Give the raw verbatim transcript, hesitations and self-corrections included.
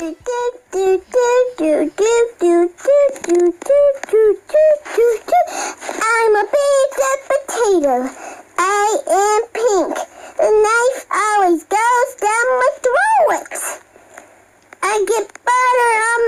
I'm a pizza potato. I am pink. The knife always goes down my throat. I get butter on